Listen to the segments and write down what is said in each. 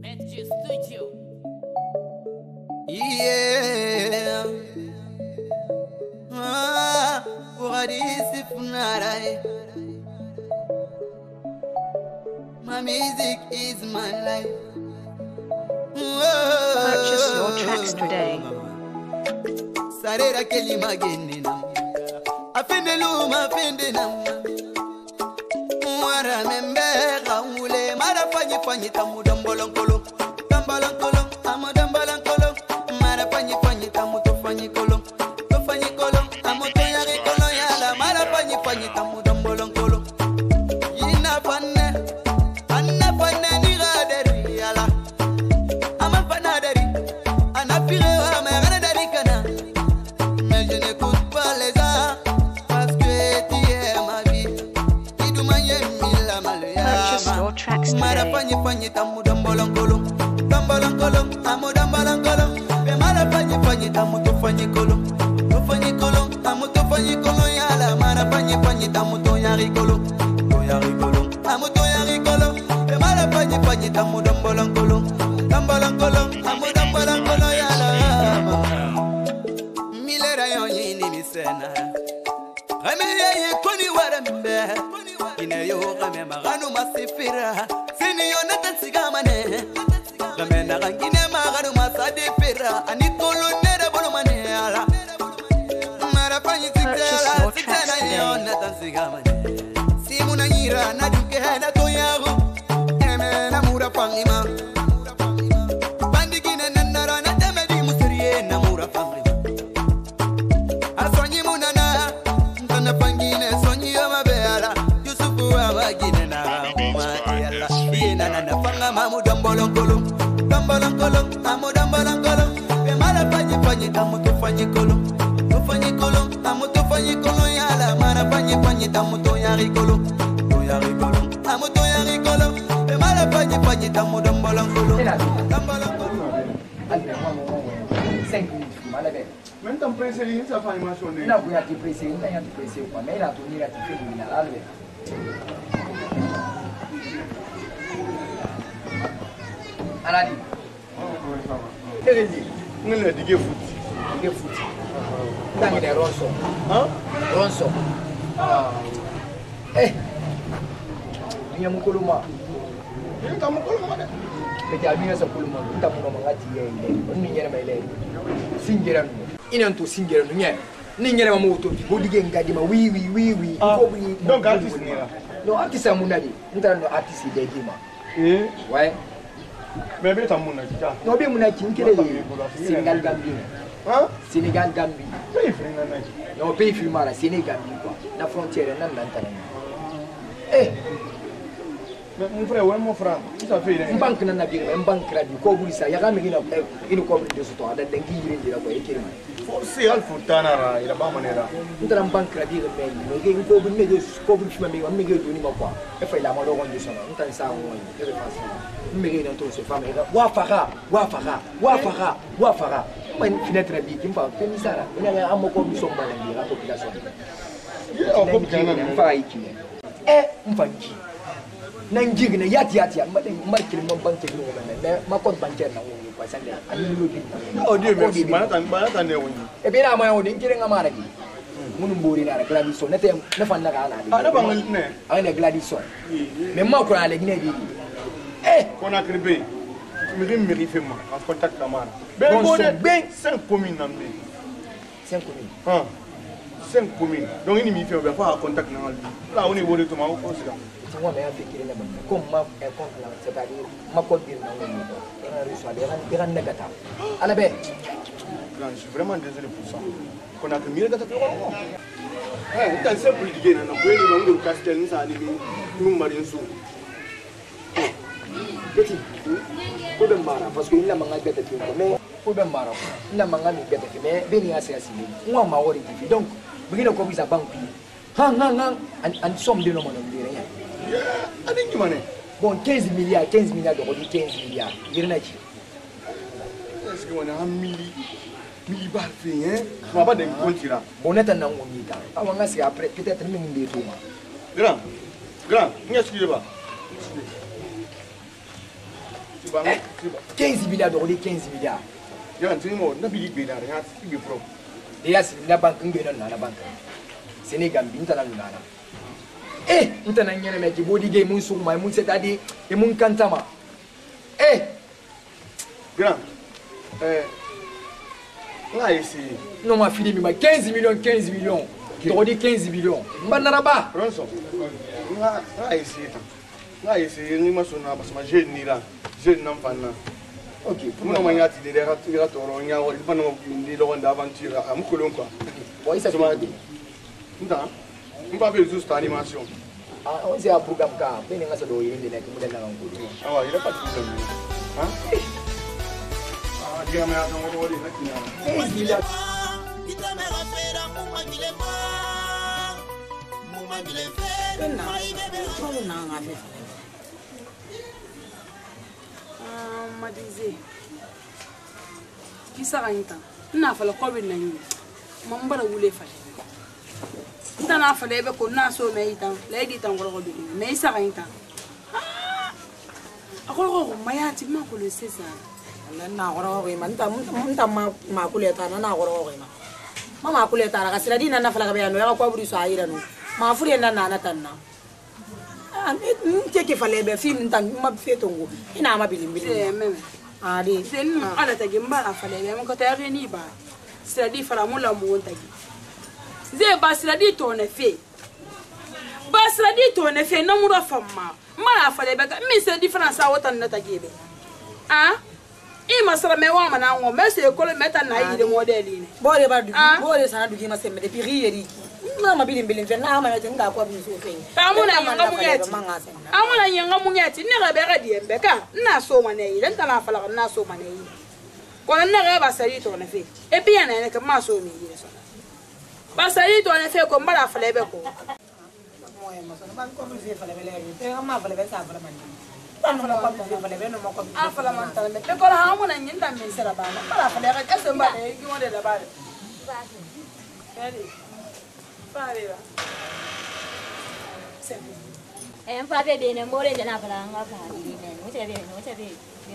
Yeah. Uradisi funarai. My music is my life. Purchase your tracks today. Sarera keli mageni na afende luma afende na mwara membe kaule mara fanyi tamudambolankolo tambalankolo amudambalankolo mara fanyi tamuto fanyi kolo amuto yari kolo yala mara fanyi tamudambolankolo ina fanne ni gaderi yala ama fanaderi anapire wa mera dari kana. Mais je n'écoute pas les gars parce que tu es ma vie. Idumanye mila Purchase your tracks mara today. fanyi tamudambolankolo amudambolankolo be mara fanyi tamuto fanyi kolo amuto fanyi kolo yala mara fanyi tamuto yari kolo amuto yari kolo be mara fanyi tamudambolankolo amudambolankolo yala milera yoni ni sena ameye koni warambe ine yo kame maganu masifira sini yona tansigamane gamena gangine maganu masadifira ani kolonera bolomane ala mara panyi sikala sikana yona tansigamane simuna nyira na duke na toyago eme na mura pangima bandigine nandara na temedi musiriye na mura pangima asonyi munana ntana pangine sonyi amabela yusufu abagine na maela ina na panga mamudambolankolo amudambolankolo be mala fanyi tamuto fanyi kolo amuto fanyi kolo yala mara fanyi tamuto yari kolo amuto yari kolo be mala fanyi tamudambolankolo Même ton précédent, ça fait une chose. Non, vous avez précédé, vous avez précédé, mais il a tourné, il a fait le Aladi. Terezi, nous le disons foot. Dige foot. Tangi de Ronso. Hein? Ronso. Eh. Niya mukuluma. Il est à mon col, madame. Beti albinya sa kuluma. Nta muno mangati ye ile. Onni nyere mai ile. Singira no. Ina nto singira no nye. Ni nyere ma moto. Bodige ngadi ma wi. Ko bi. Donc artiste ni là. No artiste amunadi. Nta no artiste de gima. Ouais. Mais bien, tu as mon avis. No be munaki nkele Sénégal Gambie. Hein? Sénégal Gambie. Oui, frère, No pays filmara Sénégal Gambie quoi. La frontière nan lantana. Eh. mais mon frère, ouais, mon frère, ça fait rien. Banque nan nabiri, banque radio ko buri sa yaga mi ina ina ko buri de soto ada dangi yire ndira ko ekirma. C'est Alpha Tanara, il a pas manera. Ndara banque radio me no ge ko buri me ko buri fima me me ge doni makwa. E fa ila ma lo gonjo sona. Ntan sa mo ni. E be fasi. Me ge na to se fama ga wa fara. Man fenêtre bi kimpa teni sara. Ina ga amoko bi somba ndira population. Il a pas bien. Mfa ikine. Mfanji. Nanjig na yati markil mon banque no mais ma compte bancaire na woni ko sande ani lo bi Oh Dieu merci, malata ne woni. e be na ma woni ngire ngamara di munu mbori na gladison nete na fan na ala di Ah, bangal ne. ana gladison mais ma ko ala gine di Qu'on a créé. Me fait moi en contact la mara. Ben 5 communes en 5 communes. Hein? 5 communes. Donc il me fait on va pas contact na là on est au retour au consulat. C'est moi mais avec la comme ma compte là c'est-à-dire ma compte bir na woni ko ina reçoit des ran negata ala be Je suis vraiment désolé pour ça. Qu'on a créé gata pour moi. Eh, t'as simple d'idée na ko ni bango castel ni sa ni nous marin sou. petit ko be mara parce que il la manga gata ti ko mais ko be mara ina manga mi gata ti mais be ni asa asili moi ma wori ti donc bigina ko bisa banque hang an somme de no mo ndire ya Ani ni mané. bon 15 milliards de rodi 15 milliards yirna ci Est-ce que on a 1 milli bar fait hein? On va pas d'un compte là. bon neta na ngoni ta awanga c'est après peut-être même ndé to ma Grand, n'y a-t-il pas? 15 milliards d'euros, 15 milliards. Il y a un truc, on a billet de la rien, il est propre. Et là, c'est la banque, la banque. Sénégal, Bintana. Eh, nous avons un mec qui body game, mon souma, mon c'est-à-dire, et mon cantama. Eh, Grand, on a essayé. non, ma fille, mais 15 millions, 15 millions. Tu dis 15 millions. Banaraba. Ronson, on a essayé. On a essayé, on a essayé, parce que j'ai là, j'ai un enfant là. Ok, Pour nous, on a dit des ratours, on a dit des aventures à Moukolon quoi. Oui, ça va dire. On va faire juste animation. Ah, on sait un programme car, mais on a ça doit y aller, on a Ah ouais, il n'y a pas de problème. Hein? Ah, dis-moi, on va aller là. 15 milliards. Madize kisa kanta ina fala COVID-19 mambara wule fa ntana fala ebe ko na so me itan lady tan goro bi me isa kanta akolo ko mayati ma ko le sesa na goro ko man ta ma kuleta na goro ko ma kuleta ra kasira dina na fala ka be no ya ko buri so ayira no ma furi na tanna nke ke fale be film tan ma fetongo ina ma bilimbili meme adi sen ala tagi mbara fale be mo ko tayari ni ba sadi fara mo la mo tagi ze ba sadi to na fe ba sadi to na fe no mo do famma mara fale be mi se difference a wotan na tagi be ah I masara me wa mana ngo me se ko le meta na yi de modeli ne bore ba du bore sana du gi ma se me de piri yeri na ma bilimbili fe na ma mete nga ko bi so fe amuna yanga munyati amuna yanga munyati ne ga be ga di embe ka na so ma ne yi dan na fala na so ma ne yi ko na ga ba sari to na fe e bi na ne ka ma so mi yi so ba sari to na fe ko mara fala be ko mo e ma so ban ko bi fe fala be le te ma fala be sa fala man tan fala ko bi fala be no mo ko a fala man tan be ko la amuna nyin dan min sera ba na mara fala ga ese ba ne gi wonde da ba Pareva. Empate bene, more de na palanga fa di men. No se ve,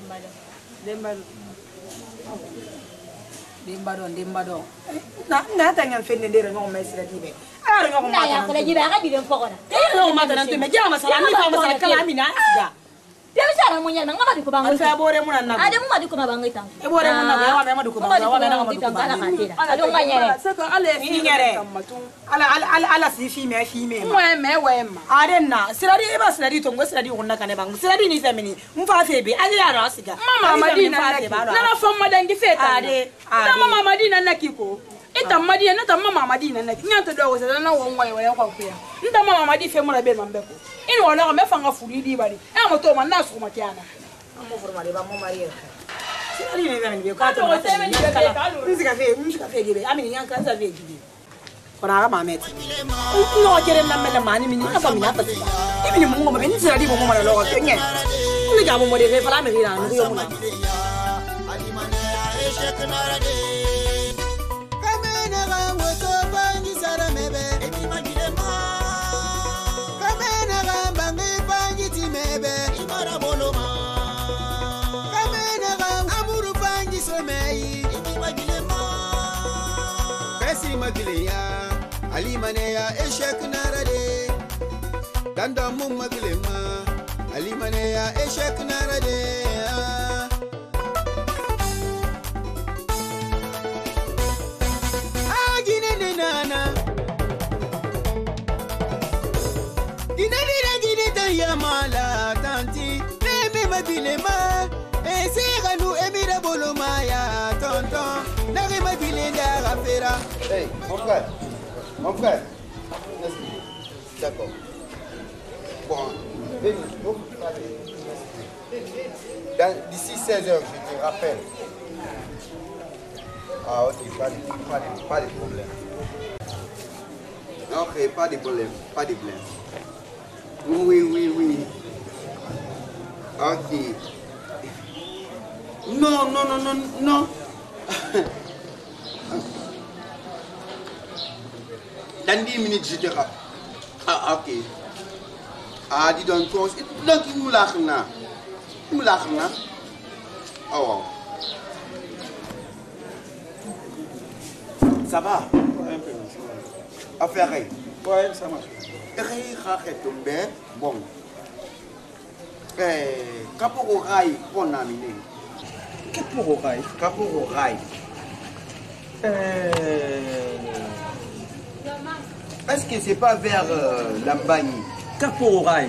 Dembado. Na tanga fenne dere no mesra dibe. Ara no na ya ko le jiba ga bibe fokora. No mata nan me jama sala ni fa masala kala mina ga. Dia sara mo nyana ngaba di ko bango. Alfa bore mo nan na. Ade mo di ko bango itang. E bore mo na wa me ma di ko bango wa me na ma di ko bango. Ado nganyere. Seko ale fi ngere. Ala si fi me mo me ma. Ade na siradi e ba siradi to ngo siradi wonna kane bango. Siradi ni femini. Mfa febe ade ya ra siga. Mama Madina na fa madangi feta. Ade. Mama Madina na kiko. Ita Madina na ta mama Madina na nyanta do wo na wo ngwa yo kwa kwa. Nda mama Madina fe mo la be mambeko. Ini wala me fanga furi di bari. E mo to man na so ma tiana. Amo formale ba mo maria. Siradi ni veni be ka to mo se ni kala. Musika fe gibe. Amini yanka za ve gibe. Kora ga mameti. No kere na mele mani mini na famina pa. Ibini mo mo be ni siradi mo mo ma lo ko kenye. Ni ga mo mo de fe fala me ri na no yo mo na. Alimanea eshek narade danda mum maglema alimanea eshek narade agine nana gine taya mala tanti meme maglema eseganu emira boloma ya tonton nari maglenda rafera. Hey mon frère, d'accord. Bon, d'ici 16h, je te rappelle. Ah ok, pas de problème. Ok, pas de problème. Oui. Ok. Non. Dans 10 minutes, je te rappelle. Ah, ok. Ah, dis donc, il me l'a. Oh. Ça va? Affaire. Ouais, ça marche. Bon. Kapoko Rai, bon ami. Kapoko Rai. Kapoko Rai. Est-ce que c'est pas vers la Bagne? Kapoko Rai.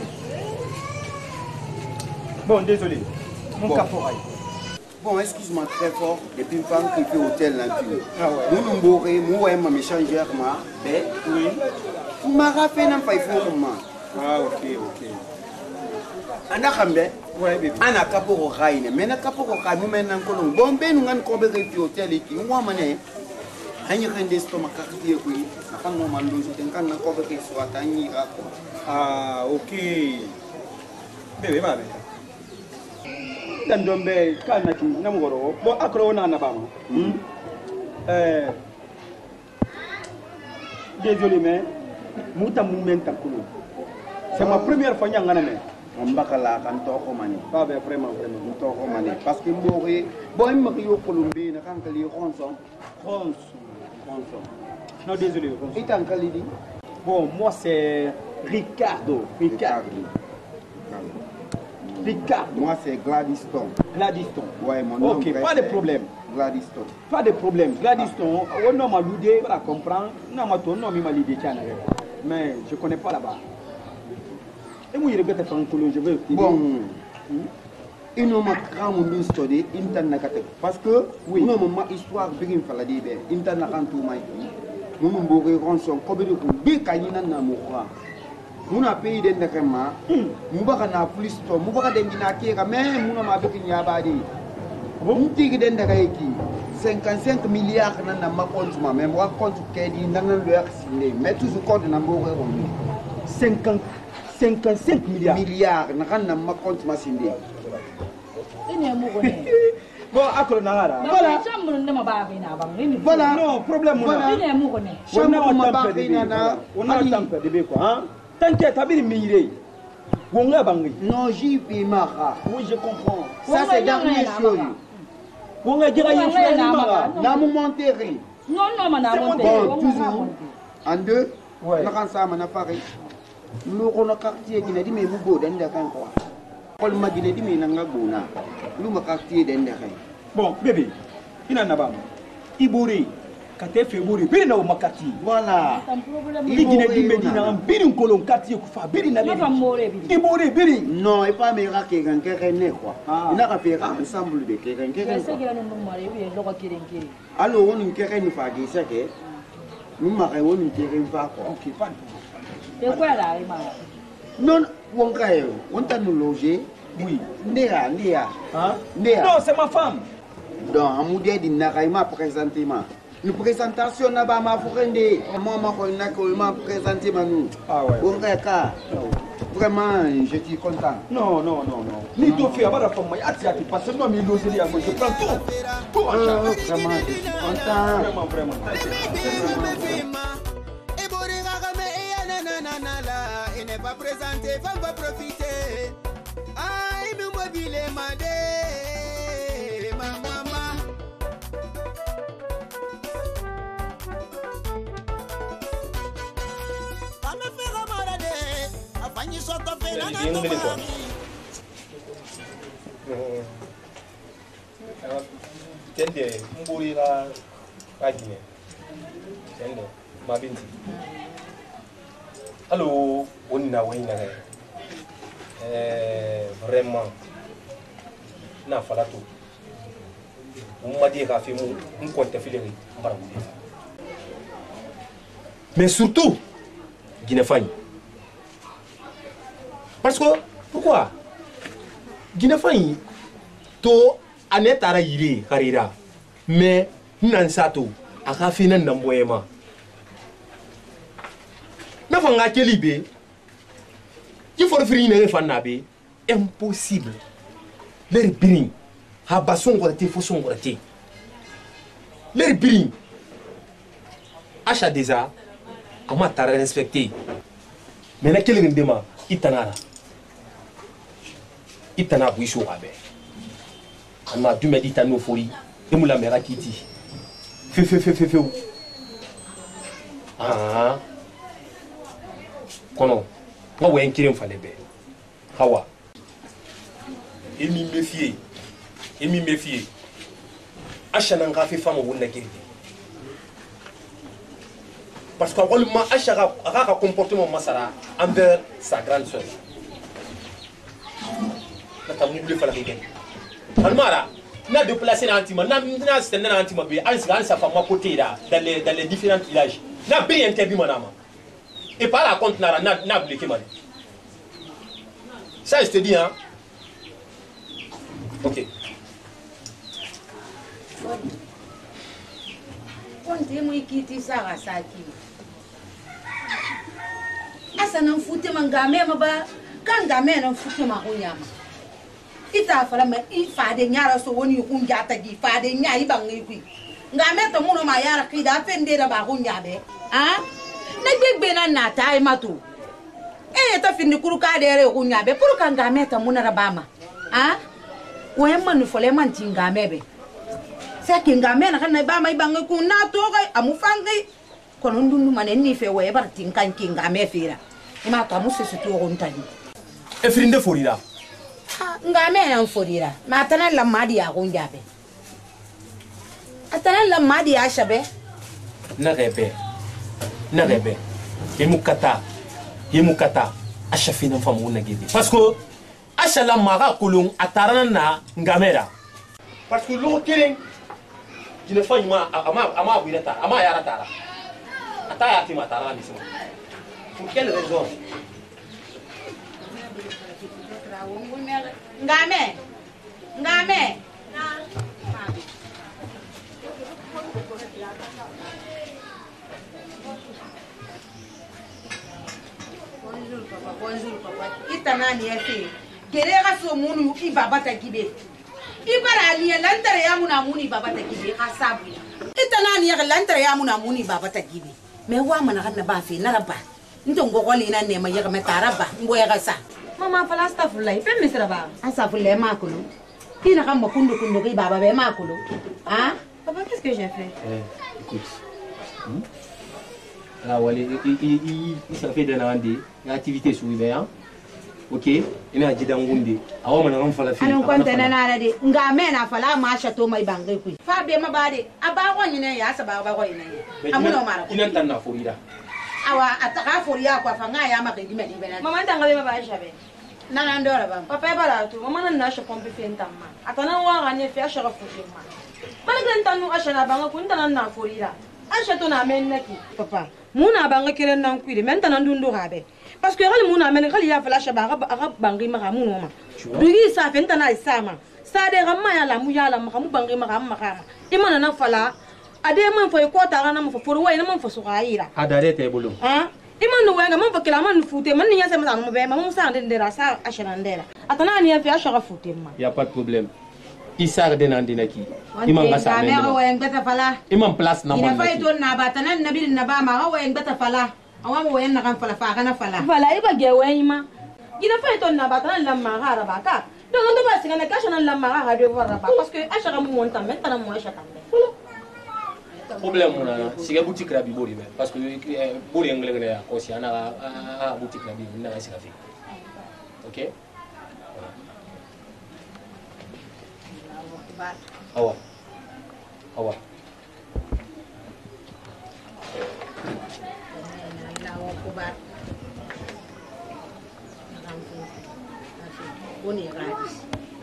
Bon, désolé. Mon Bon. Kapoko Rai. Bon, excuse-moi très fort. Depuis une femme qui fait hôtel là-dessus. Ah ouais. Nous nous bourrons, moi et ma méchangère, mais. Oui. M'a rappelé n'a pas eu moment. Ah, ok. Ana kambe? Ouais, bébé. Ana Kapoko Rai, mais na Kapoko Rai, nous maintenant colon. Bon, ben nous avons combien de hôtel et qui, moi, mané. Hanya kan des stomac quartier oui. Akan mo mando so ten kan na combien que soit tani ra. Ah, ok. Bébé, ma bébé. Dan dombe kana ki na mugoro. Bon, akro na na bama. Désolé mais muta moment takulo. C'est ma première fois nyanga na me. On bakala kan to ko mani. Pas vraiment. To ko mani parce que mbori boy ma yo kolombe na kan kali ronson. Non, désolé. Et en Kalidi? Bon, moi c'est Ricardo. Moi c'est Gladyston. Ouais, mon nom. Ok, pas de problème. Gladyston. Pas de problème. Gladyston, on a l'idée, on comprend. Non, mais l'idée, mais je ne connais pas là-bas. Et moi, je regrette francophone, je veux. Bon. Il nous m'a cramé study internet parce que oui nous ma histoire begin fala di be internet kan tout mai nous nous bourré rançon ko be ko be kanyina na mo kwa nous a pays den nakama mu baka na police to mu baka den dina ke ka mais mu ma be kin ya ba di mu tigi den daga yiki 55 milliards nan na ma compte ma même wa compte ke di nan le axine mais toujours compte na bourré on 55 milliards na kan na ma compte ma sinde. Bon, akolo nangara. Voilà. Voilà. Non, problème voilà. On a tempé de quoi, hein? T'inquiète, t'as miré. Non, j'y vais mara. Oui, je comprends. Ça, c'est dernier chose. On a dit la monterie. Non, bon, toujours. En deux, ouais. On a ça, on a parlé. Nous, on a quartier qui n'a dit, mais vous, vous, dans le quoi. Paul m'a dit, mais n'a pas bon. Nous, on a quartier dans le bon, bébé, il en a pas. Ibori, quand tu fais Ibori, il n'a pas quartier. Voilà. Il dit, Medina, un birin colon quartier, Koufa, birin Ibori, birin. Non, et pas mes raquets, quelqu'un n'est quoi. Il n'a pas fait ensemble de quelqu'un. Alors, on a une quelqu'un qui fait des sacs. Nous m'arrêtons une quelqu'un pas quoi. Ok, pas de problème. Non, on t'a nous logé. Oui. Néa. Hein? Non, c'est ma femme. Donc, à Moudé dit Naraïma présentement. Nous présentation là-bas, ma frère, moi, m'a présenté nous. Ah ouais. Vraiment, je suis content. Non. Ni tout fait avoir la femme, parce que moi, je prends tout en charge. Vraiment, je suis content. Vraiment. Il n'est pas présenté, femme va profiter. Aïe, nous mobile madé, ma maman. Pas me faire amaradé, afin de sortir de la nature. Tende, mburi la Guinée. Tende, ma binti. Allô, on n'a vraiment, n'a pas la tout. On m'a dit qu'il a fait mon compte filer. Mais surtout, Guinée-Fagne. Parce que, pourquoi Guinée-Fagne, to anet ara yiri karira. Mais, nan sato, aka fait nan namboyema. Mais faut nga kelibé. Il faut faire une fan impossible. Les biring, ha bason gorete faut son gorete. Les biring, achat déjà, comment t'as respecté. Mais na quel rendement, itana bouicho abe. On m'a dû me dire ta folie. Et moi la mère qui dit. Feu. Ah. Comment? Moi, ouais, un qui me fallait bien. Hawa. Et m'y méfier. Achananga fait femme au bout de la guerre. Parce qu'en gros, Acha a un comportement masara envers sa grande soeur. Nata mu le fala keken almara na déplacer na antima na stender na antima be an sa femme côté là dans les différents villages na bien interview manama et par la compte na bloqué man ça je te dis hein. OK on te mu ikiti sara saki asa nan fute mangame maba kan game nan fute ma hunyama ita fala me ifa de nyara so woni kunja tagi fa de nya ibangi ku ngame to muno ma yara kida fende da ba kunja be ha na gbegbe na na tai matu ta fini kuru ka de re kunya be puru kan ngame to muno rabama ha wo yemma nu fole man tingame be se kingame na kan na ba ma ibangi ku na to ga amufangi kono ndundu mane ni fe we bar tinkan kingame fira ima to amusu su to gontani e frinde forira ngame na mforira matana la madi ya kunjabe atana la madi ya shabe na rebe yemukata ashafina famu na gidi parce que ashala mara kulung atarana na ngamera parce que lo kelen dina fanyuma ama buirata ama yara tara ataya tima tara misimo pour quelle raison ngame bonjour papa itana ni efe gerega so munu ibabata gibe ibara ni lantare ya muna muni babata gibe asabu itana ni lantare ya muna muni babata gibe me wa mana kana ba fe na raba ndongo goli na ne ma yaga metaraba ngoya ga sa mama fala astafurlah pe misra ba astafurlah makulu kina kama kundu ki baba be makulu hein papa qu'est-ce que j'ai fait écoute là wali il ça fait de l'andi activité sur hein OK ina jida ngunde awa mana ran fala fi anan kwanta na na de nga me na fala ma shato mai bangai ku fa be ma bade aba wonyi ne ya saba ba wonyi ne amuno mara ina tan na forira awa ataka foria kwa fanga ya ma gidi medi bena mama tanga be ma ba shabe nana ndora ba papa ba la tu mama na sha pompe fe ntamma atana wa ganye fe ashara fuke ma mana kan tanu ashara banga ku ntana na forira asha to na men naki papa muna banga kiren nan ku de men tanan dundu habe parce que gal muna men gal ya flasha ba ga bangi ma mu no ma bigi sa fe ntana isama sa de gamma ya la mu ma bangi ma imana na fala ade man fo ko ta na mo fo for way na man fo so gaira adare te bulu ha imanu wenga man fo kila man fute man ni yasa man mo be ma mo sa ndera sa ashana ndera atana ni ya fi ashara fute ma y a pas de problème isar de nandina ki imam gasa men ma wen beta fala imam place na mo ina fay to na batana nabil na ba ma wen beta fala awa mo wen na kan fala fa kana fala iba ge wen ma ina fay to na batana la ma gara ba ka donc on doit se gagner cash na la ma gara de voir ba parce que ashara mo monta maintenant mo ashata problème mon ana siga boutique la bibori parce que bori anglais ngale aussi ana boutique la bibori na sika fi OK awa boni radis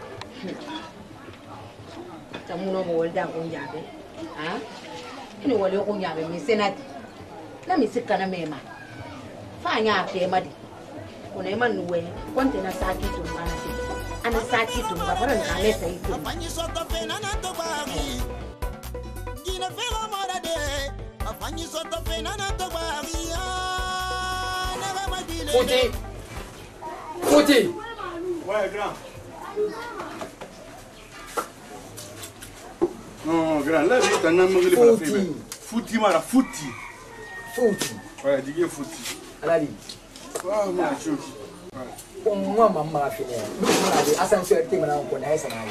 tamuno mo walda ko njabe ha ini wale ko nyabe mi senati na mi sikana mema fanya ke madi kuna iman nuwe konte na saki to ngana ti ana saki to ngabara ngale sai to afanyi soto pena na to bari gina fela morade afanyi soto pena na to bari na ba madile Fouti ouais grand non grand là vite on a mangé le café Fouti mara Fouti ouais dis Fouti alali ah ma chouki on moi maman a fini asa nso ete mana ko na esa na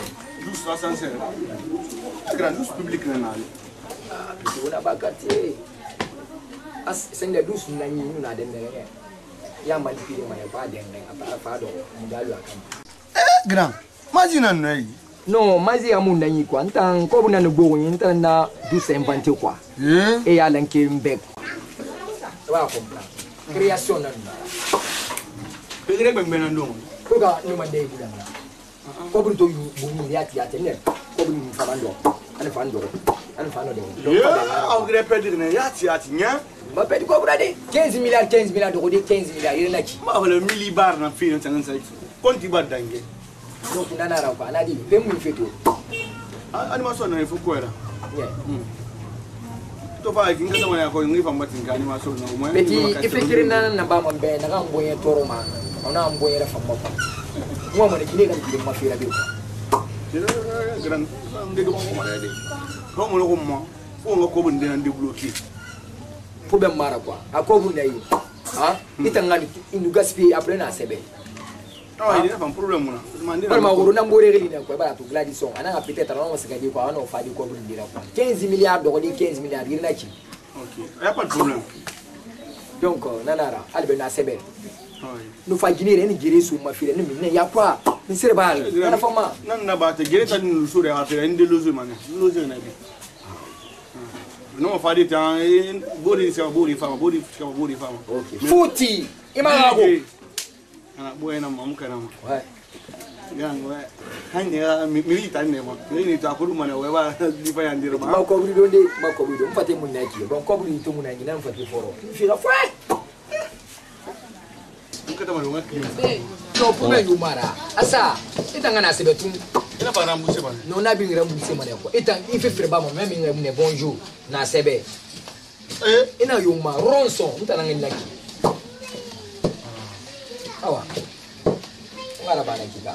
douce là sincère. Grand douce public là. On a pas quartier. As c'est une douce nani nous na demé. Ya manipulé ma pas demé à pas do. Ndalu akam. Grand. Imagine nai. Non, mazi amu nani quoi. Ntan ko buna no go ntan na douce inventé quoi. Et ya lanké mbek. Wa comprendre. Création nan. Pegre ben benando. Ko ga no mande gudanga. Ko bun to buni ya tene. Ko bun famando. Ana fando. Ana fando de. On gré perdre ne ya nya. Ma pedi ko brade 15 milliards d'euros de 15 milliards il na ki. Ma le millibar na fi nan sai. Konti ba dangue. Donc nana ra ko anadi be mu feto. Animation na ifo ko era. Yeah. To fa kinga da waya ko ngi famba tinga animation na mo. Beti ifekiri na ba mo be na ga mboye toro ma. Ona mboye ra famba pa. Mo mo ne kile ga kile ma fira be. Grand ngi do ko ma de. Ko mo ko mo. Fo nga ko bunde nan débloquer. Problème mara quoi. A ko bunde yi. Hein? Itanga ni gaspiller après na sebe. Ah, il y a un problème là. Par ma guru na mbore geli na ko bara to Gladison. Ana peut-être on se gadi quoi, on fa di ko bunde dira quoi. 15 milliards d'euros, 15 milliards il na ki. OK. Il y a pas de problème. Donc nanara albe na sebe. Oui. Nous fa ginire ni gire su ma file ni ya quoi. Ni sere ba na fama. Nan na ba te gire tan ni su re affaire inde lozo man. Lozo na bi. Non fa di tan body fama, body fama. OK. Futi. Imago. Ana boy na mamu kana ma. Ouais. Gang ouais. Hanya milita ne ma. Ni ta ko mana we ba di fa yandira ma. Ma ko buri donde, ma ko buri don fate mun naki. Bon ko buri to mun naki nan fate foro. Fira fa. Kata ma lunga klim. No puma yumara. Asa, itanga na sebetun. Ina fa rambuse ba. No na bi rambuse ma ne ko. Itan ife fere ba mo même ngi ne bonjour na sebe. Ina yuma ronson, mutana ngi naki. Awa. Ngara bana kika.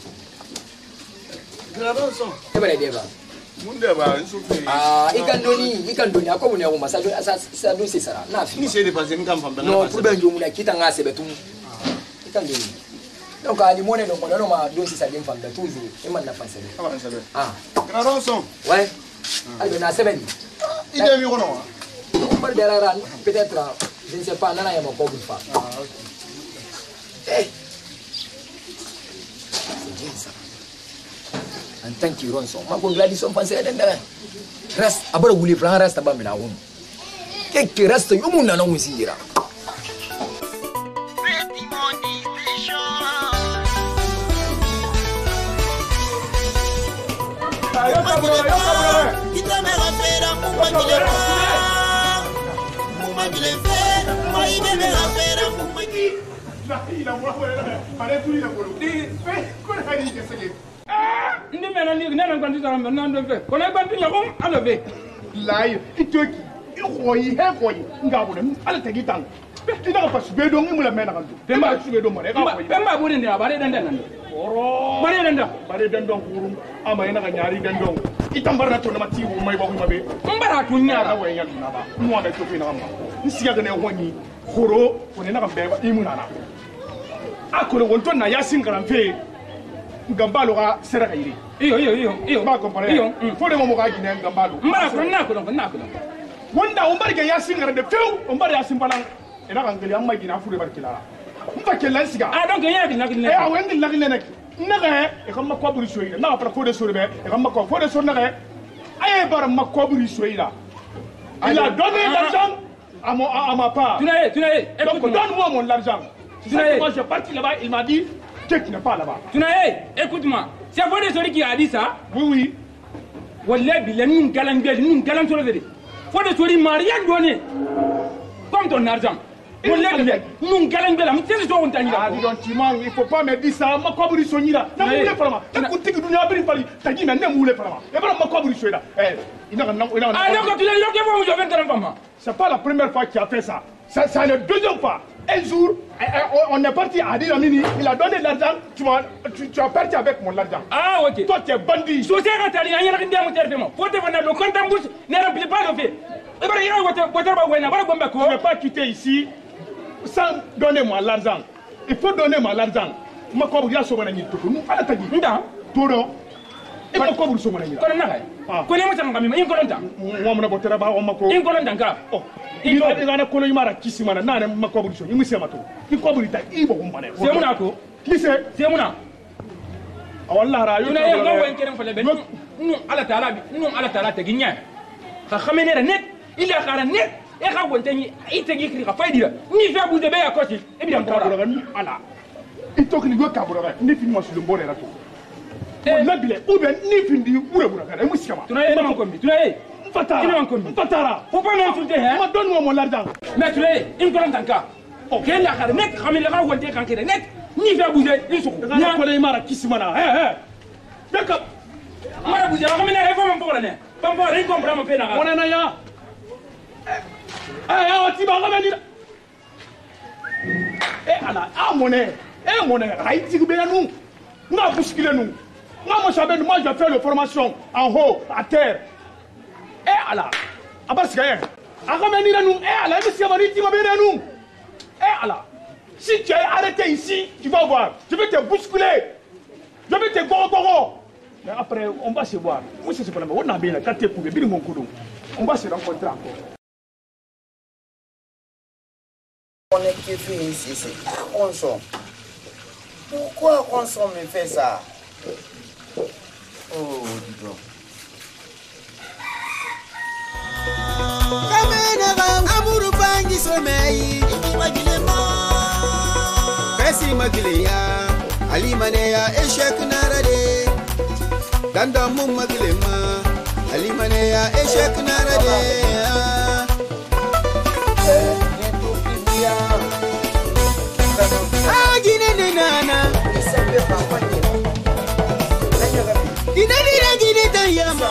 Ronson. Ebere deba. Munde ba nsufi. Ikandoni ako mune ko masajo asa do sesara. Na fi. Ni se de passer ni kam famba. No, problème yo muna kita nga sebetun. Ikandoni. Donc ali mone no mono ma do sesara dem famba toujours. E man na fanse. Ah. Ronson. Ouais. Ali na sebeni. Ide mi kono. Par derrière peut-être je ne sais pas nana yama ko bufa. Ah, OK. Eh. C'est bien ça. En tant que Ronson, ma ko Gladison pensé à dendara. Reste abara guli plan reste ba mina won. Keke reste yo mun nana musingira. Ndi mena ni nana kwanti tara mena ndo fe kona kwanti ya kom ala be lai itoki ikhoyi he khoyi ngabo ne ala tagi tang ina ka pasube do ngi mula mena kan pemba sube do mare ka khoyi pemba buri ndi abare danda nan oro bare danda kurum ama ina ka nyari dando itambar na to na mati wo mai ba ko mabe mbara kunya na we nya na ba mo na to fina ma nsiya ga ne woni khoro ko ne na ka be ba imuna na akore wonto na yasin karamfe ngambalo ga sera ka yiri iyo ba compare iyo fode mo ga gine ngambalo mbara ko na ko wanda umbar ga yasin ngara de few umbar yasin balan ina kan gali amma gina fude barkila mfa kellan siga donc yaya gina gina awen gina gina nek naga e kam makko buri soyida na para fode sori be e kam makko fode sori naga ay bar makko buri soyida il a donné l'argent à ma part tunaye donc donne-moi mon argent moi je parti là-bas il m'a dit que tu n'es pas là-bas. Écoute-moi, c'est Fodé Sori qui a dit ça? Oui. Wallahi, nous galant sur le vélo. Fodé Sori m'a rien donné. Comme ton argent. Wallahi, nous galant belle. Mais c'est ce qu'on t'a dit. Ah, il faut pas me dire ça. Ma quoi soigner là. Na moule vraiment. Ta kuti du nya brin pali. Ta gi na moule vraiment. Et voilà ma quoi soigner là. Eh, il a ah, donc tu l'as eu que vous avez fait un c'est pas la première fois qu'il a fait ça. C'est la deuxième fois. Un jour, on est parti à Dilamini, il a donné l'argent, tu as parti avec mon argent. Ah, ok. Toi, tu es bandit. Si vous êtes allé, il y a rien à faire. Faut te vendre le compte en bouche, ne remplis pas le fait. Je ne vais pas quitter ici sans donner moi l'argent. Il faut donner moi l'argent. Je ne vais pas dire que je vais te dire. e ko ko bul so mana ko na kai ko ne mata ngami in ko lonta mo mo ko tera ba o mako in ko lonta ka in ko de gana ko lo yimara kisi mana na ne mako bul so yimi sema to in ko bul ta i bo mbane se muna ko lise se muna wallahi ra tuna ye ngaw en keren fale be nu ala taala te ginya ka khamene re net ila khara net e ka wonte ni ite gi kri ka faidi ni fe bu de be ya koti e bi am tora ala ito kini go kabura ni fin masu lo mbore rato wala bile ou bien ni fin di bure ka e musikama tuna ye man kombi tuna ye fatara faut pas non sunte hein ma donne moi l'argent mais tuna ye in ko tanka o ken la khara net khamene ka wonte kan kire net ni fe bu de ni suku na ko le mara kisimana D'accord. Mara vous avez ramené un peu pour l'année. Pas pour rien comprendre mon on est là. On t'y va revenir. Ala, monnaie. Monnaie. Haïti, nous. Nous avons bousculé nous. Moi, je fais la formation en haut, à terre. Ala. Abbas Gaïen. À revenir à nous. Ala, monsieur Mariti, va venir à nous. Ala. Si tu es arrêté ici, tu vas voir. Je vais te bousculer. Je vais te goro. Mais après, on va se voir. Moi, c'est ce problème. On a bien la carte pour le mon coup. On va se rencontrer encore. On est kiffé ici, c'est consomme. Pourquoi consomme me fait ça? Oh, dis donc. Amour bangi sommeil, Kassi Magileya, Ali Maneya, échec narade. Danda mum Magilema, Ali Maneya, échec narade. Ah, Guinée Nana, Guinée Dayama.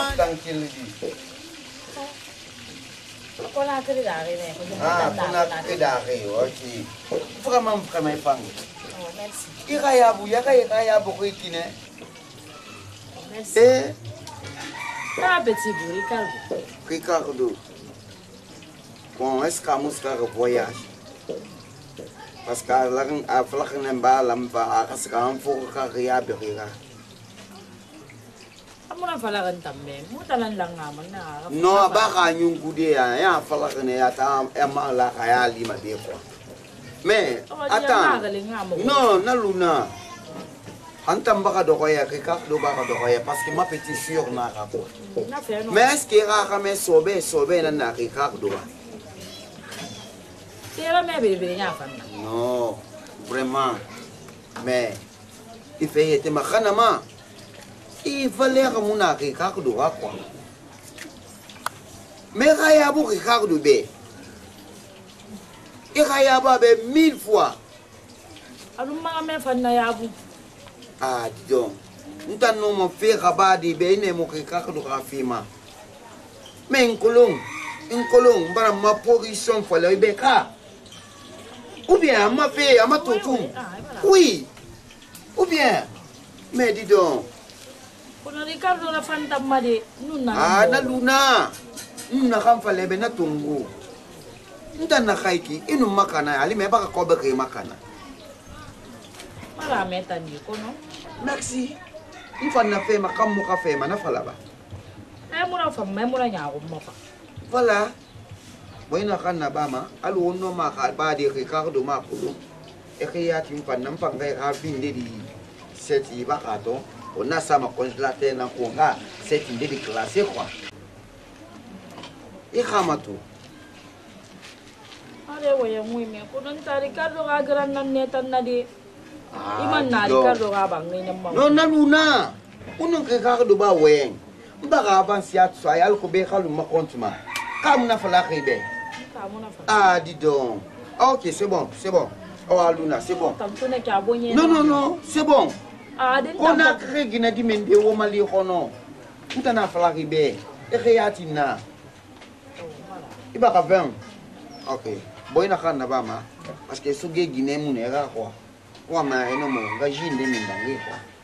Con la cái đài này, con la cái đài, ok. Vraiment pas. Merci. Ikaya bu kine. Merci. Ah, petit bout, Ricardo. Bon, est-ce qu'on va voyage? Parce que là, à Flachan Balampa, à Scan, pour Caria Berira. Amuna falagan tambe, mutalan lang naman na. No, baka yung kudia, ya Flachan yata, Emma la Kayali Madepo. Mais, attends, non, na Luna. Antam baka do koya, Ricardo baka do koya, parce que ma petite sœur n'a pas. Mais est-ce qu'il y a un sauvé na Ricardo? Non, vraiment. Mais, il fait être ma canama. Il fallait que mon Ricardo quoi. Mais Rayabu Ricardo B. Il Rayaba 1000 fois. Ah, dis donc. Nous t'avons fait rabat de Béné, mon Ricardo Rafima. Mais un colon, ma position pour le Béka. Ou bien, ma fille, ma toutou. Oui. Ou bien. Mais dis donc. Ah, na Luna. Nous n'avons pas les benatungu. Nous n'avons pas qui. Et nous makana. Allez, mais pas qu'on peut makana. Merci. Il faut na fait ma comme mon café, ma na falaba. Voilà. Bueno kana bama alu no ma ka ba de Ricardo ma kudu e ke ya tin pan nam pang ga fin de di seti ba ka to ona sama congelate na ko ga seti de classe quoi e khamatu are wo ye muy me ko non ta Ricardo ga gran nan netan na di iman na Ricardo ga bang ni nam no na Luna unon ke Ricardo ba wen mba avance ya so ayal ko be khalu ma kontuma kam na fala khibe. Ah, dis donc. Ok, c'est bon. Oh, Aluna, c'est bon. Non, c'est bon. On a créé Guinée Mende au Mali, on a fait la ribe. Et Réatina. Il va à 20. Ok. Bon, il a fait Nabama. Parce que ce Guinée Mounera, quoi. Quoi, mais non, gagine de Mindangi,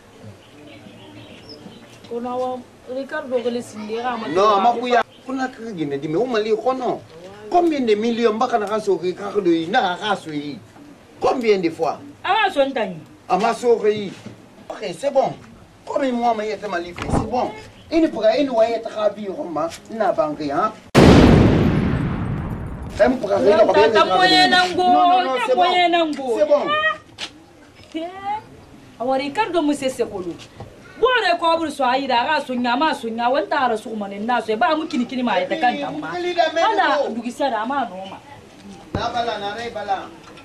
quoi. Non, ma couille. On a créé Guinée Mende au Mali, on combien de millions de Ricardo n'a pas combien de fois? Ok, c'est bon. Comme moi, je suis mal fait, c'est bon. Il pourrait une voyer travailler Roma, n'a pas rien. C'est bon. Awari Ricardo musese kolo. Bore ko bur so ayira ga so nyama so nya wanta ara so manen na so ba mu kini ma ita kan tamma. Ana dugisa da ma no ma. Na bala na re bala.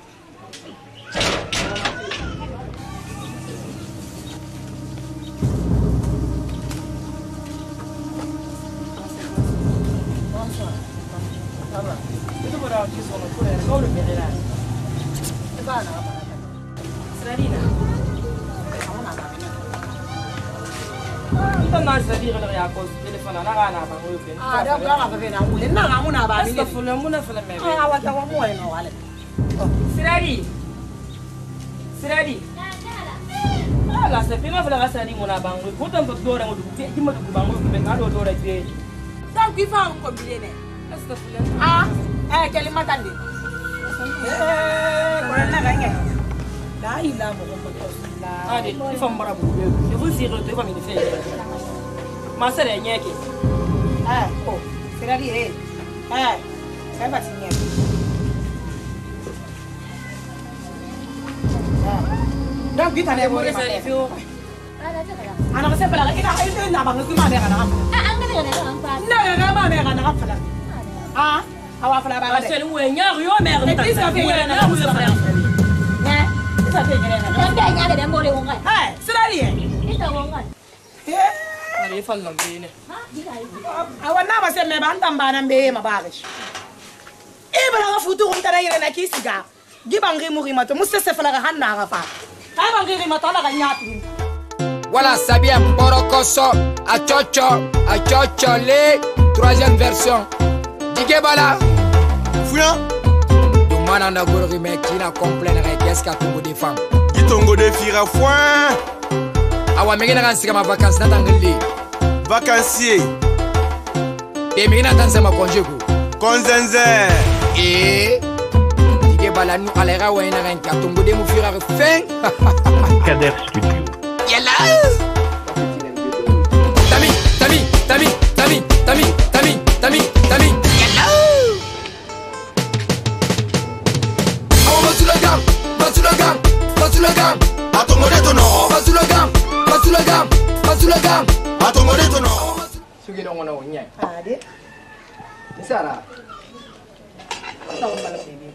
Itu bara ki so no ko era ko lu medera. E ba na ba. Sradina. Tana Sradina la ya ko telefona na ga na ba mo pe. Ah, da ga ba na mu le na ga mu na ba ni. Astaghfirullah mu na fala me. Ah, wa ta wa mu ina wale. Siradi. Ala se pima fala ga sani mo na ba ngo. Ko tan ba do ra mo du pe himma du ba ngo be ka do ra pe. Dan ki fa ko bile ne. Astaghfirullah. Ah, kele matande. Ko na ga nge. La ila mo ko to. Ade, il faut me rabu. Je vous dire de quoi me faire. Ma sœur est nyeke. Ah, oh, Siradi ça va signer. Donc vite allez voir ça les filles. Ana ko sepala ina ay na ba ngi ma mera na. Ang gani na lang pa. Na ma mera na fala. Ah, awa fala ba. Marcel ou nyar yo merde. Et puis ça fait na na. Ça fait na. Dan ga nya ga mo le wonga. Ah, Siradi. Ita wonga. Ari fa ngambene. Awa na ma se me ba ntamba na mbe ma ba gashi. E bala ga futu ko tara yere na kisiga. Gibangi muri mato musse se fala ga hanna ga fa. Ai bangi mato la ga nyati. Voilà, Sabia Mborokoso, à Tchotchole, troisième version. Digebala, Fouya, Dumana Nagori Mekina complainerait qu'est-ce qu'a Tongo des femmes. Gitongo des filles à foin. Awa Megina Ransika ma vacances n'atangeli. Vacancier. Et Megina Tansa ma congé. Konzenze. Et Digebala nous allera ou un renka Tongo des moufira fin. Kader Studio. Yalla. Tami. Yalla. Awa Basulaga. Atongoreto no. Basulaga. Atongoreto no. Sugi no ngono nya. Ade. Sara. Sawo mala bebe.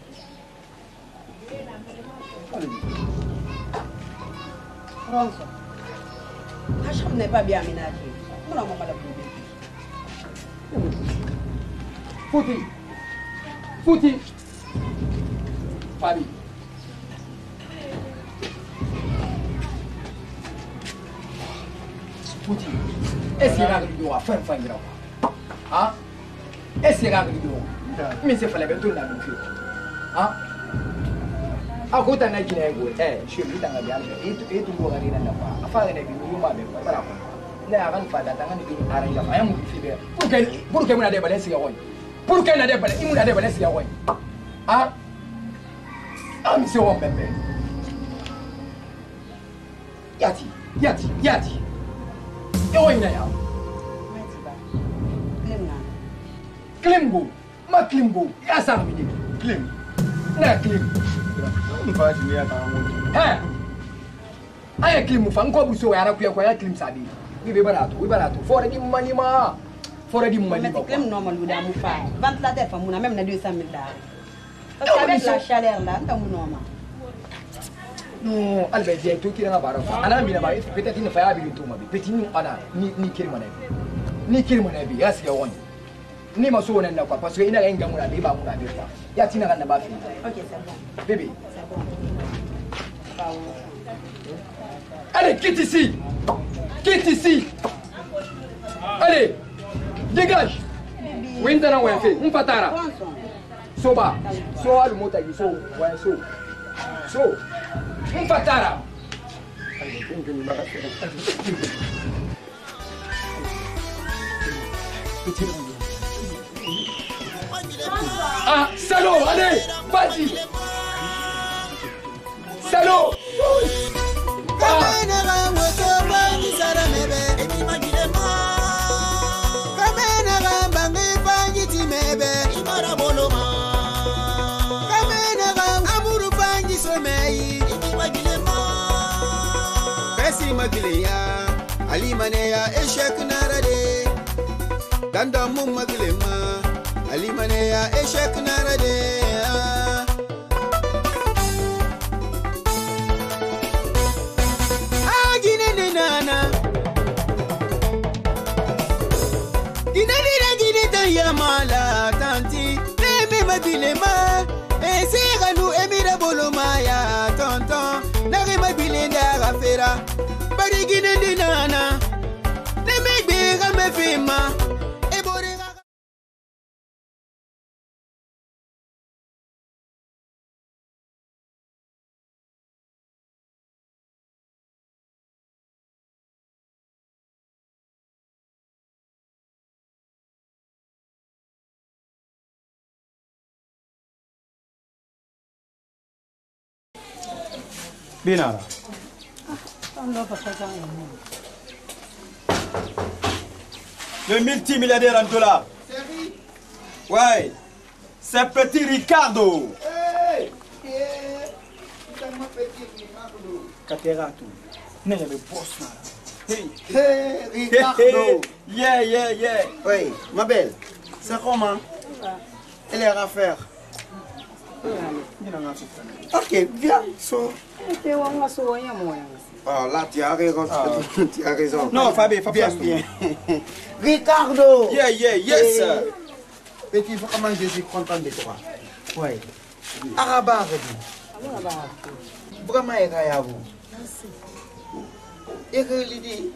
Ronso. Hacham n'est pas bien aménagé. On a mal à Fouti. Fabi. Fouti. Est-ce qu'il y a un vidéo à faire un fan grave? Hein? Est-ce qu'il y a un vidéo? Mais c'est fallait bien tout la même chose. Hein? A ko tan na gina go she mi tan ga biya e to go gari nan ba a fara ne bi mu ma be fara ko ne a ran fada tan ni bi ara ya fa mu fi be pour que mu na de bale si yawo pour que na de bale imu na de bale si yawo ah mi se won bembe yati e won na ya klimbo ya sa mi ni klim na klim aya kilimu fa nko buso yara kuya kwa ya kilim sabi bibe barato fora di manima mais kilim normal ou da mu fa ventilateur fa mu na même na 200 000 $. Parce qu'avec la chaleur là nta mu normal no albe je to kira na bara fa ana mi na ba peut-être ni fa ya bi to ma bi petit ni ana ni kirma na bi ya siya woni ni ma so wonen na kwa parce que ina ga inga mu na bi ba mu na bi fa ya tina ga na ba fi OK c'est bon bébé. Allez, quitte ici. Allez, dégage. Windana Wenfe, Mpatara. Soba, so al motagi, so. Mpatara. Ah, salaud, allez, vas-y. Salaud. échec narade danda mumma bilema alimane ya échec narade agine de nana gine tanya mala tanti neme mabilema esira nu emira boloma ya tonton nare mabilenda rafera bari gine de nana neme gbera me fema eborera Binara. Le multimilliardaire en dollars. Ouais. C'est petit Ricardo. Caterato. N'est le boss là. Hey, Ricardo. Yeah. Oui, ma belle. C'est comment? Elle est à faire. Ok, viens. So. Oh, là, tu as raison. Tu as raison. Non, Fabien, bien. Ricardo. Yeah, yes. Petit, vraiment, je suis content de toi. Oui. Araba, vraiment, il y a vous. Et que l'idée.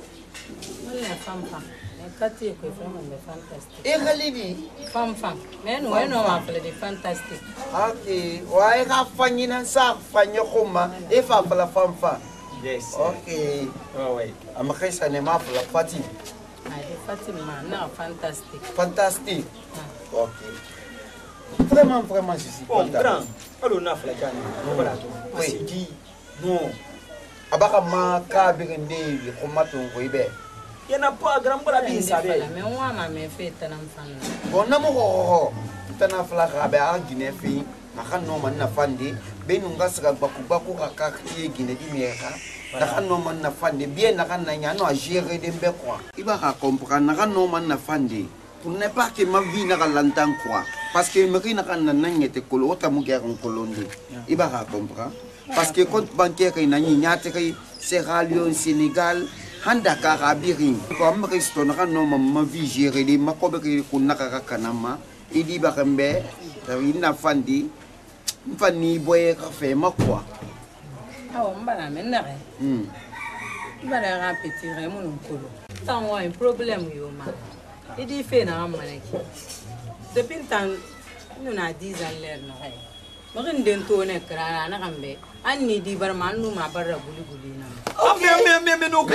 Femme. Mais nous, on appelle des fantastiques. Ok. Ouais, la famille n'a pas famille comme et femme la femme. Yes. Ok. Oh ouais. Après ça n'est pas pour la Fatime. Non, fantastique. Fantastique. Ok. Vraiment, je suis Bon, content. grand. Alors, on a fait la canne. Voilà. Oui. dit. Non. Abaka ma ka birinde ko maton ko ibe. Il n'y en a pas grand pour la bien saber. Mais on m'a fait un enfant. Bon na mo ko tana fla ka be a gine fi na kan no man na fandi be nu ngasga baku ka ki gine di meka na kan no man na fandi bien na kan na nya no a gérer de be quoi. Iba ka comprendre na kan no man na fandi. Pour ne pas que ma vie na lantan quoi parce que me ki na kan na ngete kolo ota mu ga kon kolondi. Iba ka comprendre parce que compte bancaire na nyate kay Sierra Leone Sénégal handa ka birin ko am resto na kan no ma vie gérer de ma ko be ko nakaka kanama idi ba kambe ina fandi mfani boye ka fe makwa mbana menare mbana ra petit remon nkolo tant un problème yo ma idi fe na amanaki depuis tant nous na 10 ans l'air na hay makin den to ne krana na kambe anni di bar man nu ma barra guli na mais non,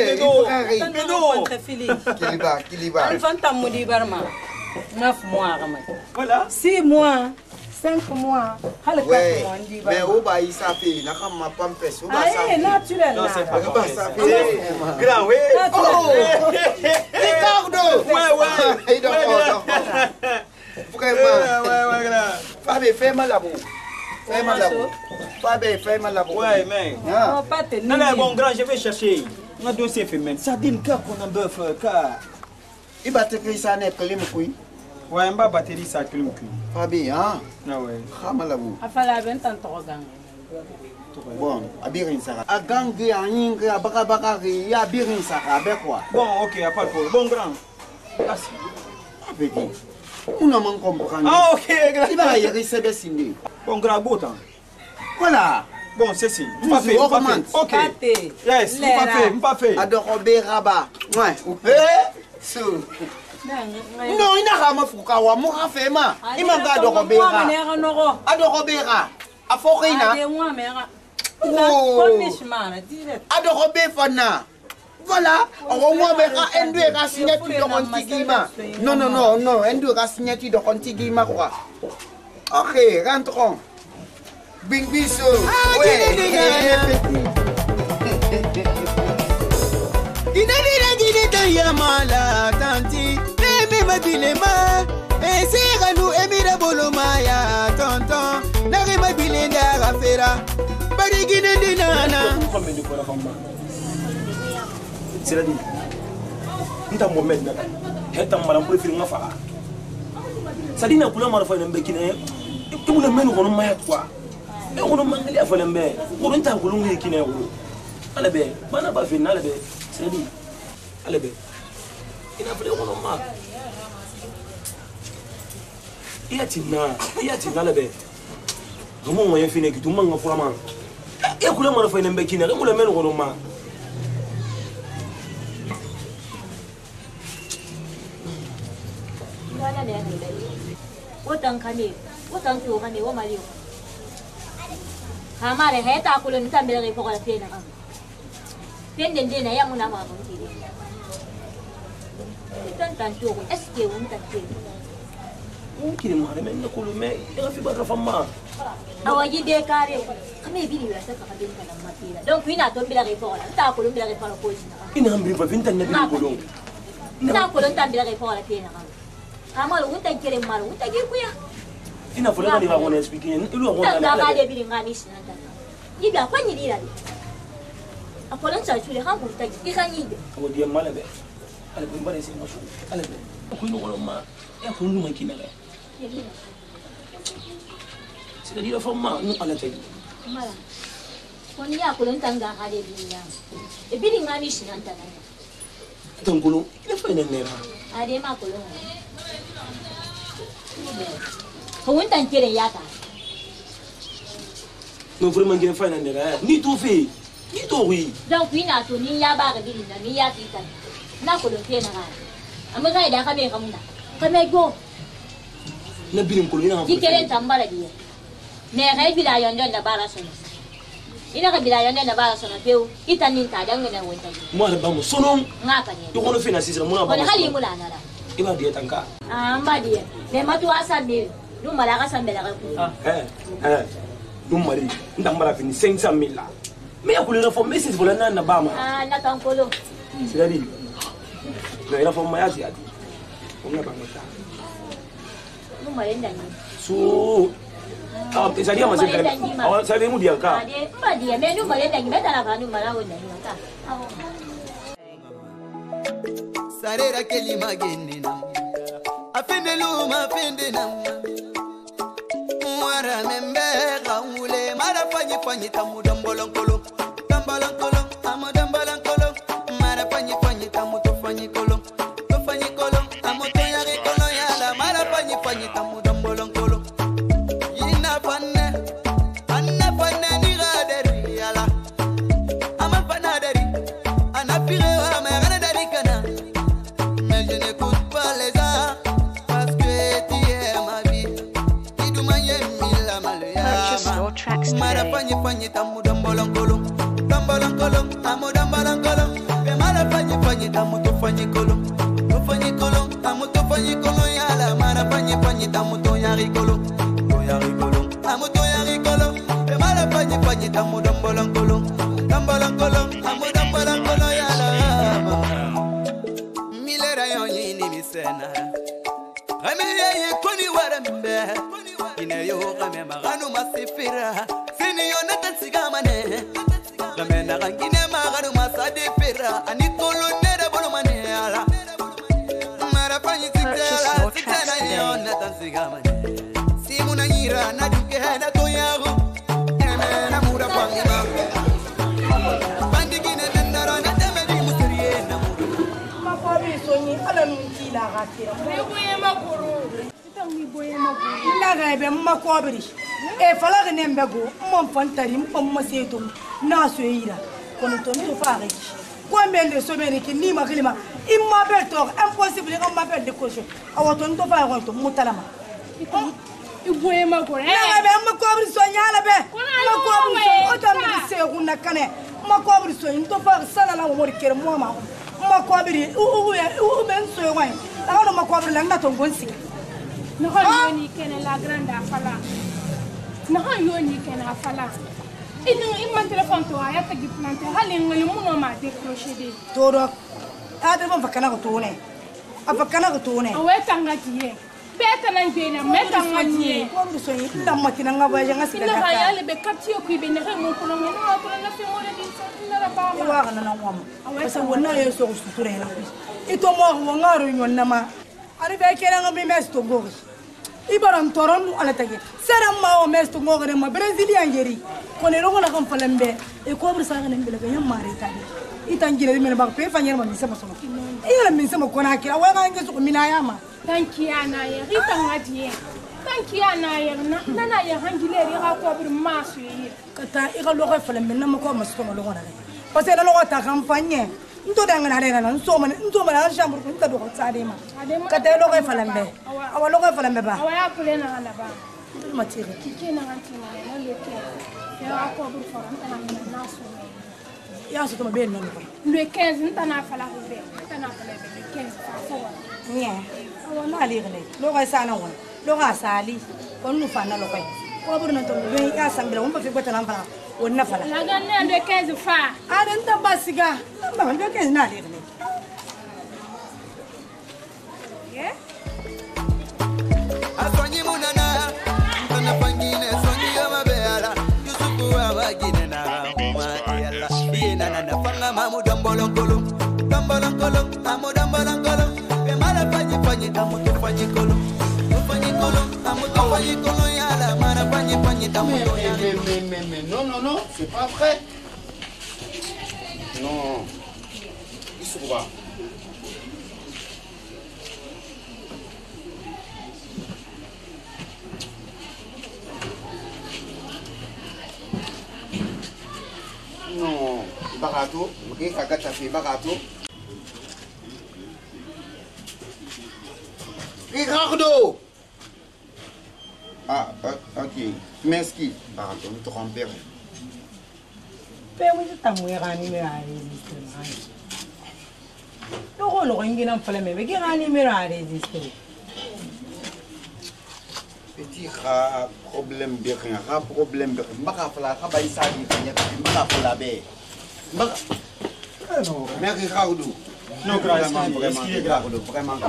Kiliba. Enfant Moudi Barma. 9 mois. Voilà. 6 mois. 5 mois. 4 mois. Mais où va il s'appeler? N'a pas ma pampes. Où va ça? Naturel. Non, c'est pas ça. Grand, oui. Oh! Ricardo! Ouais. Vraiment. Fabien, fais-moi la boue. Fais-moi la boue. Ouais, mais. Non, bon, grand, je vais chercher. On a dossier féminin. Ça dit qu'on a bœuf, car. Il va te créer ça net, que les mouilles. Ouais, ma batterie, ça, que le mouille. Fabien, hein? Ah ouais. Fais-moi la boue. A fallu 20 ans, bon, à Birin Sara. À Gangue, à Yingre, à Bakabakari, à Birin Sara, avec quoi? Bon, ok, à pas de problème. Bon, grand. Merci. Petit. On a moins compris. Ah, ok, grand. Il va y recevoir signé. Bon, grand, beau temps. Voilà. Bon, c'est si. Pas fait. Ok. Yes, pas fait. Adorobé Rabat. Ouais. So. Non, il n'a pas fait quoi. Moi, je fais ma. Il m'a dit adorobé Rabat. Adorobé Rabat. A Forina. Adorobé Fana. Voilà. On va mettre un deux signature de Contigima. Non. Un deux signature de Contigima quoi. Ok, rentrons. Bing biso. Gine tanya mala tanti neme mabilema esira nu emira boloma ya tonton nare mabilenda rafera bari gine dinana. C'est la dit. nta moment na heta mara mo firi ngafa sadina kula mara fa nembe kine ibula menu kono maya kwa e kono mangali afa lembe ko nta kulungi kine wo ala be bana ba fi na ala be sadi ala be ina fere kono ma iya tinna ala be mo mo yen fine ki tumma ngafura ma e kula mara fa nembe kine ko menu kono ma Utang kani, utang tu kani, wa maliu. Hamare heta aku lu ntambil lagi pokok pena kamu. Penden dena yang mana kamu sini. Tantan tu, SK untan tu. Mungkin mana mana kalau me, dia fi barra fama. Awaji dekare, kami bini biasa kakak kana mati. Donc ina tu bila lagi pokok, tak aku lu bila lagi pokok polis. Ina ambil vintan nabi kolong. Ina aku lu ntambil lagi pokok pena kamu. Amal unta kire maru unta ge kuya ina fulani ni bakone speaking ilu ngona la ka de bilingani sinanta yiga kwa nyiri la apolan sa chule ha bunta ikani de o dia malabe ale bin bare sin masu ale be ko no ngolo ma e ko ndu makina la sida dira fama nu ala tagi mala koni ya kulen tanga ha de bilingani sinanta na tangulu ile fa ina nera ade ma kulen Kawuntan kire yata. No vraiment ngene fayna ndera ni to fe ni to wi. Donc ina to ni ya ba ga dilin ni ya titan. Na ko do tena ga. Amma ga da ka be ka munda. Ka me go. Na birin ko ina. Dikere tambara diye. Ne ga bila yondo da bara sono. Ina ga bila yondo da bara sono peu itan ni ta danga na wonta. Mo da ba mo sono. Ngapa ni. To kono fina sisira mo na ba. Ko hali mula na da. Iba dia tangka. Amba dia. Me matu asambil. Lu malaga sambela ka ku. Lu mari. Ndambara fini 500,000 la. Me akule reform message bola na ba ma. Na kankolo. Siradi. Na ila form mayati ati. Ona ba mata. Lu mari ndani. So Sadia masih kan. Awal saya mu dia ka. Dia, dia menu mari ndani beta la kanu mara wona ni ka. Sarera kelima genina afende luma afende nama mwara membe kaule mara fanyi tamu dambolankolo amo dambolankolo mara fanyi tamu to fanyi kolo amo to yari kolo yala mara fanyi tamu dambolankolo yina fanne ni gaderi yala ama fanaderi anapire wa mera dari kana. Je n'écoute pas les uns parce que tu es ma vie. Idumanye mila malaya. Mara fanyi tamu dambolankolo amo dambolankolo. Be mara fanyi tamu to fanyi kolo amo to fanyi kolo yala mara fanyi tamu to yari kolo amo to yari kolo. Be mara fanyi tamu dambolankolo amo dambolankolo yala. Sena Ameye koni warambe Ine yo kame maganu masifira Sini yo natansigamane Kame nakangine maganu masadifira Anitolo nere bolo mane ala Marapanyi sikela Sikena yo natansigamane Simu na nyira na duke na toyago Eme na mura pangima Bandigine nendaro na temedi musiriye na mura Mafabi sonyi ala nunki la gatira Nagabe makobri e falaga nembego mon fantari mon maseto na soira kono to to faare ko mbende so bene ki ni maklima imma beto impossible ngam mabel de coche awoto to faare to mutalama iboye makore nagabe makobri so nyala be makobri so o tambi se hunna kane makobri so to faare sala la mo kere mo ma makobri u ben so wai ala makobri la ngato gonsi No yoni kene la grande afala. No yoni kene afala. Inu imman telefon to ayata gi plante hali ngali muno ma décrocher de. Todo. Ade ban fakana ko tone. Afakana ko tone. Awe tanga tiye. Beta nan gena meta nganye. Ko ndu so yi ndamma tinanga ba janga sila Ina ka. ya le be kapti ko ibe ne mo ko no na ko na fi mo de din na la ba. Wa kana na ngoma. Parce wona ye so sutura ina. Ito mo ngaro nyonna ma. Ari be kera ngam mesto gogo. Ibaram toron ala tagi. Sera ma o mesto gogo ma Brazilian jeri. Ko ne rongo na kam falembe. E ko bur sa ngene mbele ga yamare tagi. Itangira de mena ba pe fanyera ma misama sono. Iya min sama kona kira wa ga ngeso ko minayama. Thank you ana ya rita ngadiye. Thank you ana ya na ya hangile ri ga ko bir masu yi. Kata i ga lo ga falembe na ma ko masko lo gona. Parce que lo ta campagne. Ndo danga na rena nso ma shambur ko nta do ko tsade ma. Kata lo ga falembe. Awa lo ga falembe ba. Awa ya kule na ala ba. Ma tire. Kike na nganti na na le ke. Ya ko bir fara na nasu. Ya so to ma be no ko. Le 15 ntana fala ko be. Ntana fala be le 15 fa fo. Nye. Awa na ali gele. Lo ga sa na won. Lo ga sali. Ko nu fa na lo ko. Ko bur na to be ya sambela won ba fi gota na fala. Won na fala. La ga ne le 15 fa. Ada nta basiga. Ba le 15 na ali gele. Ye? Asonyi munana. Ntana pangine sonyi ama beala. Yusufu wa gine na. Nafanga mamu dambolongolo dambolongolo amu dambolongolo be mala fanyi tamu to fanyi kolo amu to fanyi kolo yala mara fanyi tamu to yala non c'est pas vrai non isuba non barato, ok, kagata fait barato. Ricardo! Ah, ok. Merci. Barato, nous te trompons. Père, vous êtes à mourir à animer à résister. Le rôle, on est en train de me dire à animer à résister. Petit problème bien, problème bien. Mbaka fala, kaba isa di kanya, mbaka fala be. Mbaka. Mais Ricardo. Non, vraiment, Ricardo, vraiment.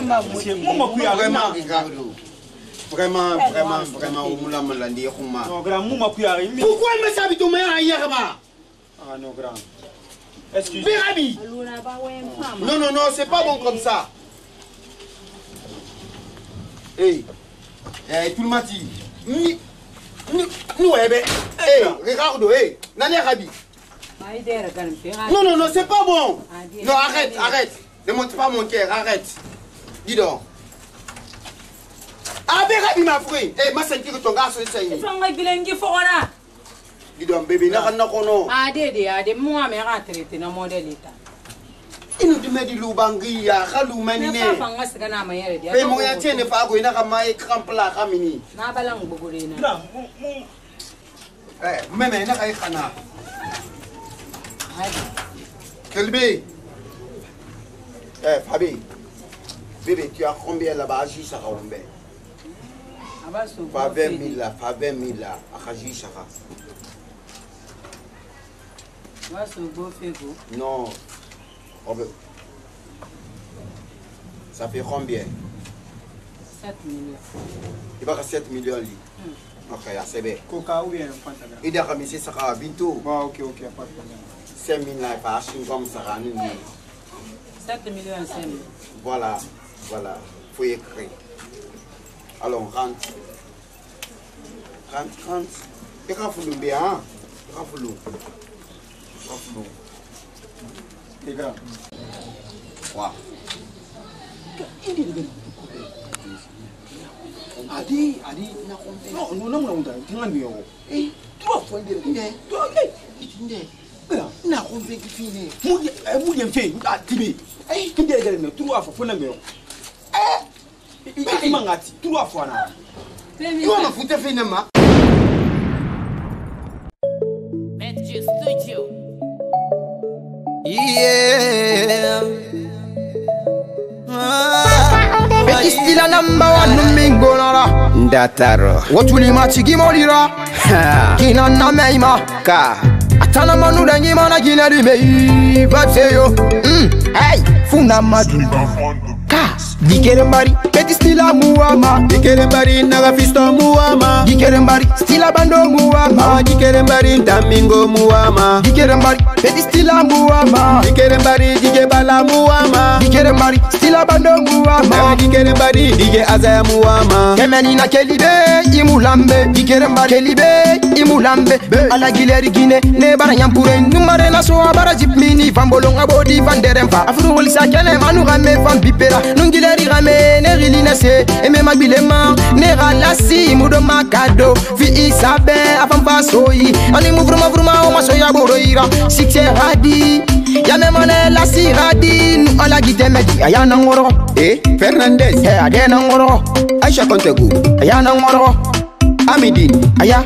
Vraiment, au moula malandi, Rouma. Non, grand, mouma kuyari. Pourquoi me sabi to me ayer ba? Ah non, grand. Excuse. Bérabi. Non, c'est pas bon comme ça. Hey. Tout le monde dit. Nous, hey, Ricardo, hey, Nani Rabi. Non, c'est pas bon. Non, arrête. Ne monte pas mon cœur, arrête. Dis donc. Ah, Bérabi, ma frère. Hey, ma senti que ton gars se saigne. Dis donc, bébé, n'a pas kono. Ade, moi, mais rentré dans mon délita. Il nous dit du loubangi, ya, khalou manine. Mais mon yatien n'est pas goïna, kama écran plat, kamini. Na balang bogorina. Même, n'a pas écrana. Kelbi. Fabi. Bébé, tu as combien là-bas? Agi Sara Ombe. Pas 20 000 là, pas 20 000 là. Agi Sara. Non. Ça fait combien? 7 millions. Il va 7 millions li. Ok, c'est bien. Coca ou bien Fanta? Il a ramisé ça à bientôt. Ok, pas de problème. 5 000 là, pas acheter comme ça à nous. 7 millions et 5 000. Voilà. Faut écrire. Alors, rentre. Et quand vous l'oubliez, hein? Quand vous l'oubliez. C'est grave. Wow. Adi, non, eh, 3 fois de na convaincu fini. Mouille fait, Tibi. Eh, qui dit 3 fois, il m'a gâté 3 fois là. Il va me foutre finalement. Yeah. Beti stila number 1 numingo nara Ndataro Watuli machigi molira Kina na meima Ka Atana manuda nyima na gina di mei Bateyo Hey Funa madunda Ka Dikerembari petit stila muama Dikerembari naga fisto muama Dikerembari stila bando muama Dikerembari tamingo muama Dikerembari petit stila muama Dikerembari DJ bala muama Dikerembari stila bando muama Dikerembari DJ azaya muama Kemeni na kelibe imulambe Dikerembari kelibe imulambe Ala gileri gine ne bara nyampure numare na so bara jipmini fambolong abodi vanderemfa afru wol sakene manu game fam bipera nungileri game ne rilina se eme magbilema ne galasi mudo makado fi isabe afam fasoyi ani muvruma vruma o masoya boroira sikse hadi ya memane la siradi nu ala gitemedi ayana ngoro Fernandez adena ngoro Aisha Kontegu ayana ngoro Amidin aya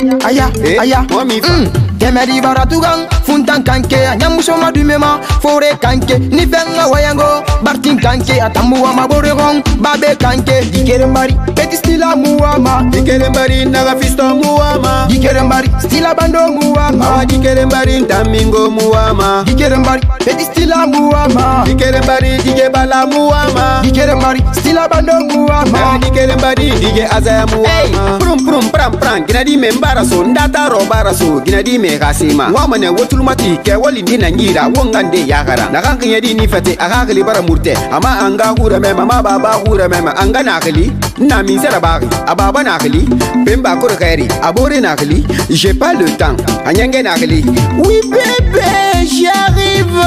Kemedi baratugang funtan kanke nyamuso madumema fore kanke ni fenga wayango bartin kanke atamuwa maborehong babe kanke Dikerembari petit stila muama Dikerembari naga fisto muama Dikerembari stila bando muama Dikerembari tamingo muama Dikerembari petit stila muama Dikerembari DJ bala muama Dikerembari stila bando muama Dikerembari DJ azaya muama Prum pram ginadi membara so ndata robara so ginadi me kasima wamane wotulmati ke walindi na ngira wongande yakara nakanka yedi ni fete akakali bara murte ama anga hura mema ma baba hura mema anga nakali na misera bari ababa nakali pemba kor khairi abore nakali j'ai pas le temps anyenge nakali oui bébé j'arrive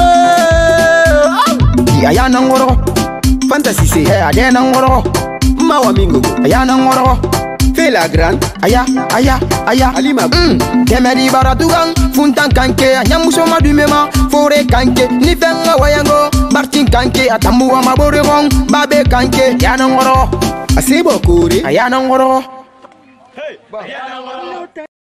ayana ngoro fantasy c'est adena ngoro mawa mingo ayana ngoro fais la grande aya alima Kemedi baratugang funtan kanke nyamuso madumema fore kanke ni fenga wayango bartin kanke atamuwa maborehong babe kanke yana ngoro asebo kore ayana ngoro